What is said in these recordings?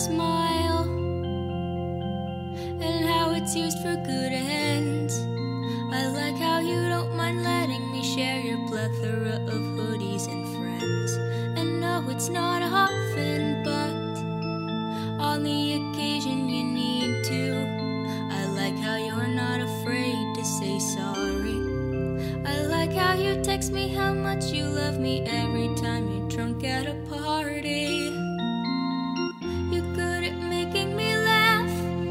smile and how it's used for good ends. I like how you don't mind letting me share your plethora of hoodies and friends. And no, it's not often, but on the occasion you need to. I like how you're not afraid to say sorry. I like how you text me how much you love me every time you're drunk at a party. You're good at making me laugh.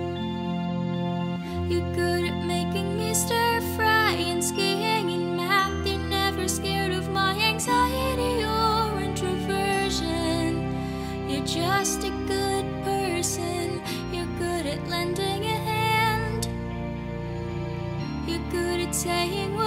You're good at making me stir fry and skiing and math. You're never scared of my anxiety or introversion. You're just a good person. You're good at lending a hand. You're good at saying